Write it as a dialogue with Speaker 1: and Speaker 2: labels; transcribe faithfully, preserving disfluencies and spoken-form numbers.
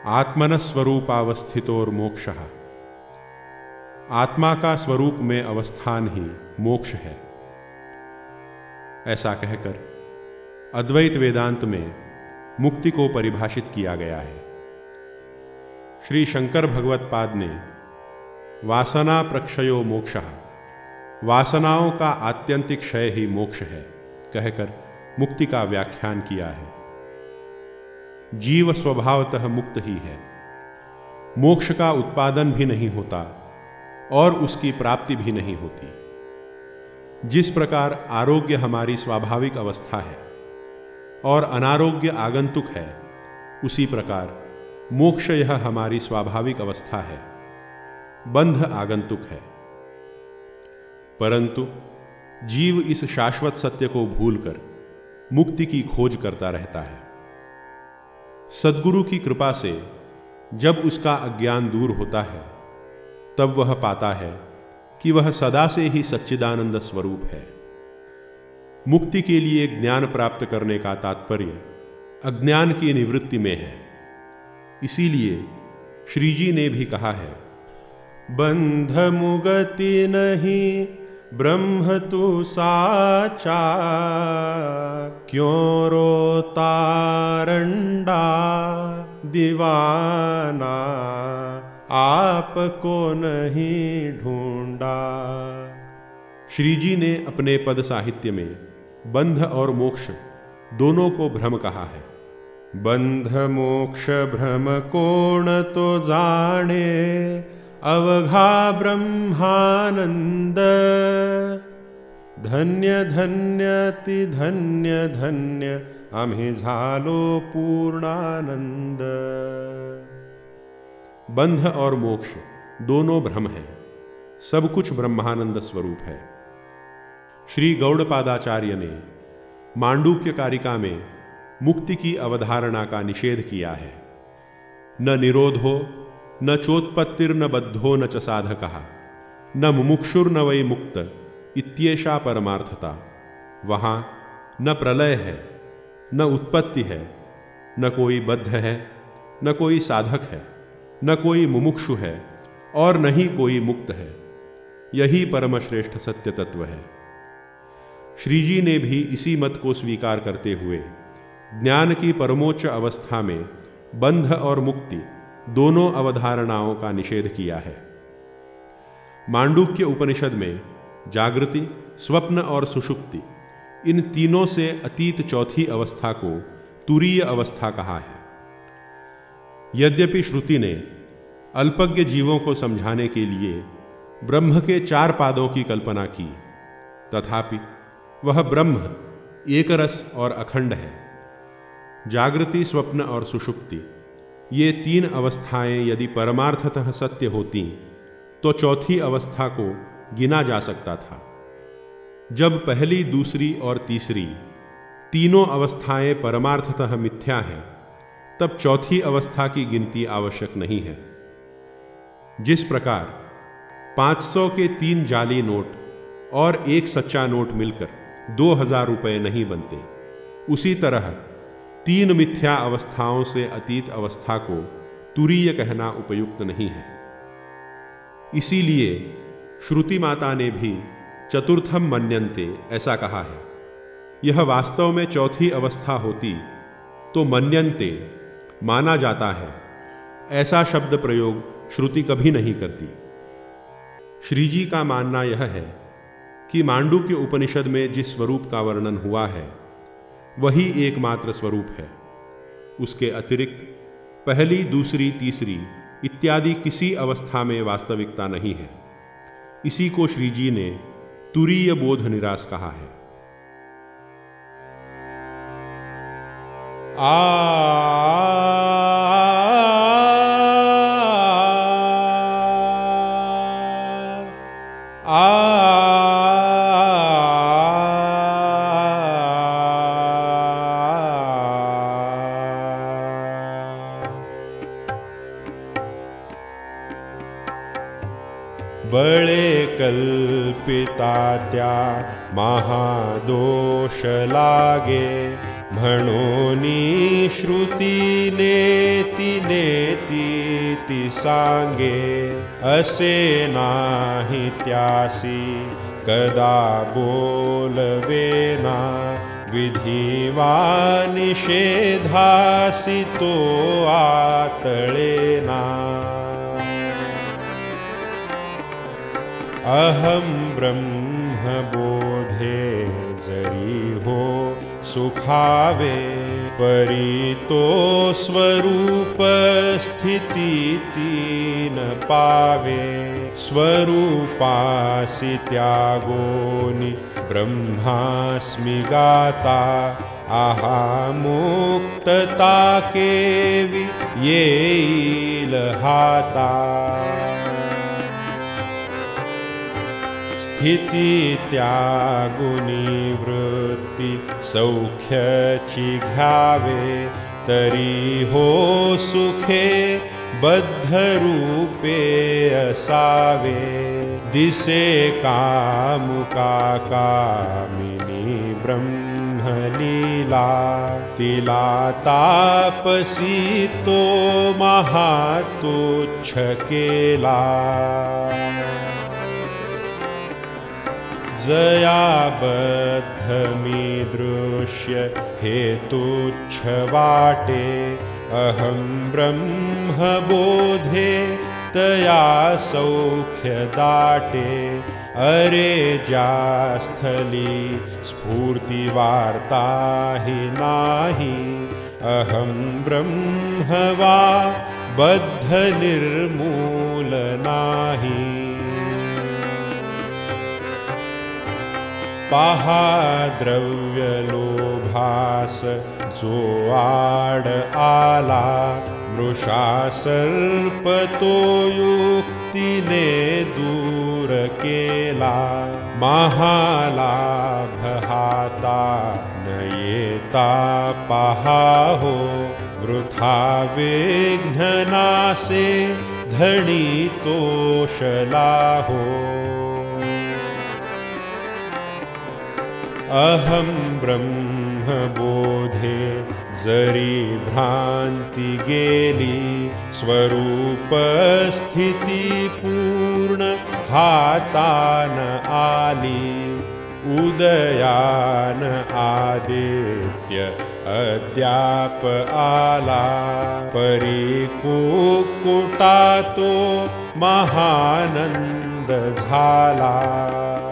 Speaker 1: आत्मन स्वरूपावस्थितोर मोक्षः, आत्मा का स्वरूप में अवस्थान ही मोक्ष है। ऐसा कहकर अद्वैत वेदांत में मुक्ति को परिभाषित किया गया है। श्री शंकर भगवत पाद ने वासना प्रक्षयो मोक्षः, वासनाओं का आत्यंतिक क्षय ही मोक्ष है कहकर मुक्ति का व्याख्यान किया है। जीव स्वभावतः मुक्त ही है। मोक्ष का उत्पादन भी नहीं होता और उसकी प्राप्ति भी नहीं होती। जिस प्रकार आरोग्य हमारी स्वाभाविक अवस्था है और अनारोग्य आगंतुक है, उसी प्रकार मोक्ष यह हमारी स्वाभाविक अवस्था है, बंध आगंतुक है। परंतु जीव इस शाश्वत सत्य को भूलकर मुक्ति की खोज करता रहता है। सद्गुरु की कृपा से जब उसका अज्ञान दूर होता है, तब वह पाता है कि वह सदा से ही सच्चिदानंद स्वरूप है। मुक्ति के लिए ज्ञान प्राप्त करने का तात्पर्य अज्ञान की निवृत्ति में है। इसीलिए श्रीजी ने भी कहा है, बंध मुगति नहीं ब्रह्म तू साचा, क्यों रोता रंडा दीवाना, आपको नहीं ढूंढा। श्रीजी ने अपने पद साहित्य में बंध और मोक्ष दोनों को भ्रम कहा है। बंध मोक्ष भ्रम कोण तो जाने, अवघा ब्रह्मानंद, धन्य धन्य ति धन्य धन्य, आम्ही झालो पूर्णानंद। बंध और मोक्ष दोनों भ्रम हैं, सब कुछ ब्रह्मानंद स्वरूप है। श्री गौड़पादाचार्य ने मांडूक्य कारिका में मुक्ति की अवधारणा का निषेध किया है। न निरोधो न चोत्पत्तिर्न बद्धो न च साधकः, न मुमुक्षुर्न वै मुक्त इत्येषा परमार्थता। वहाँ न प्रलय है, न उत्पत्ति है, न कोई बद्ध है, न कोई साधक है, न कोई मुमुक्षु है और न ही कोई मुक्त है। यही परमश्रेष्ठ सत्य तत्व है। श्रीजी ने भी इसी मत को स्वीकार करते हुए ज्ञान की परमोच्च अवस्था में बंध और मुक्ति दोनों अवधारणाओं का निषेध किया है। मांडूक्य उपनिषद में जागृति, स्वप्न और सुषुप्ति, इन तीनों से अतीत चौथी अवस्था को तुरीय अवस्था कहा है। यद्यपि श्रुति ने अल्पज्ञ जीवों को समझाने के लिए ब्रह्म के चार पादों की कल्पना की, तथापि वह ब्रह्म एक रस और अखंड है। जागृति, स्वप्न और सुषुप्ति, ये तीन अवस्थाएं यदि परमार्थतः सत्य होती तो चौथी अवस्था को गिना जा सकता था। जब पहली, दूसरी और तीसरी तीनों अवस्थाएं परमार्थतः मिथ्या हैं, तब चौथी अवस्था की गिनती आवश्यक नहीं है। जिस प्रकार पाँच सौ के तीन जाली नोट और एक सच्चा नोट मिलकर दो हजार रुपये नहीं बनते, उसी तरह तीन मिथ्या अवस्थाओं से अतीत अवस्था को तुरीय कहना उपयुक्त नहीं है। इसीलिए श्रुति माता ने भी चतुर्थम मन्यन्ते ऐसा कहा है। यह वास्तव में चौथी अवस्था होती तो मन्यन्ते माना जाता है, ऐसा शब्द प्रयोग श्रुति कभी नहीं करती। श्रीजी का मानना यह है कि मांडूक्य उपनिषद में जिस स्वरूप का वर्णन हुआ है वही एकमात्र स्वरूप है। उसके अतिरिक्त पहली, दूसरी, तीसरी इत्यादि किसी अवस्था में वास्तविकता नहीं है। इसी को श्रीजी ने तुरीय बोध निरास कहा है। आ
Speaker 2: बड़े कल्पिता त्या महादोष लागे,
Speaker 1: म्हणोनी श्रुती नेती नेती सांगे असे नाही त्यासी कदा बोलवेना विधिवा निषेधासी तो आतळेना अहं ब्रह्म बोधे जरी हो सुखावे परी तो स्वरूप स्थिती तीन पावे स्वरूपासी त्यागोनी ब्रह्मास्मि गाता आहा मुक्तता केवि येईल हाता स्थिति त्यागुनी वृत्ति सौख्याची घ्यावे तरी हो सुखे बद्धरूपे असावे दिसे कामुका कामिनी ब्रह्मलीला तिला तापसी तो महातुच्छ केला जया बद्धमी दृश्य हेतुच्छ वाटे अहं ब्रह्म बोधे तया सौख्य दाटे अरे ज्या स्थली स्फूर्ति वार्ता हि नाही अहं ब्रह्म वा बद्ध निर्मूल नाही पहा द्रव्य लोभास जो आड आला मृषा सर्प तो युक्तीने दूर केला महालाभ हाता न येता पहा हो वृथा विघ्ननासे धणी तोषला हो अहं ब्रह्म बोधे जरी भ्रांति गेली स्वरूप स्थिति पूर्ण हातान आली उदयान आदित्य अद्याप आला परी कुक्कुटा तो महानंद झाला